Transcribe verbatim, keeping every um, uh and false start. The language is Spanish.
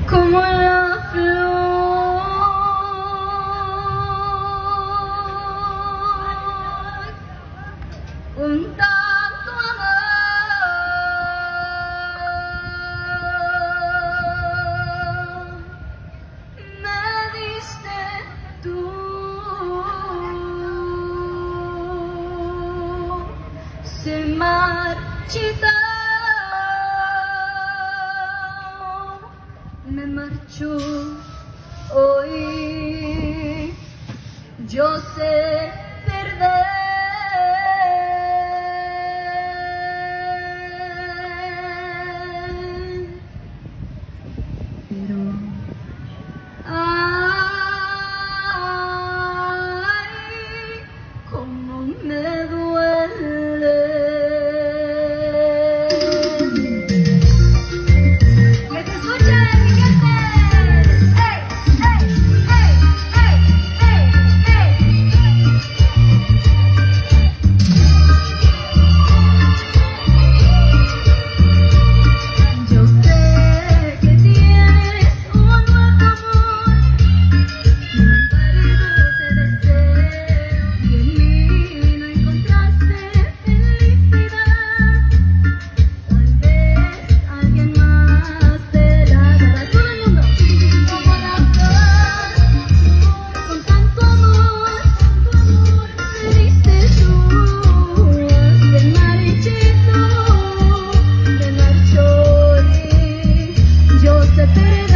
como la flor, un tanto amor me diste tú. Se marchita, me marchó hoy, yo sé perder, pero ay, cómo me duele. Que se escuche, mi gente. ¡Ey, ey, ey, ey, ey, ey! Yo sé que tienes un nuevo amor, sin embargo te deseo y en mí no encontraste felicidad. Tal vez alguien más te la dará. Todo el mundo. Como la flor, con tanto amor, me diste tú. Del marchito, me marchó y yo sé perder.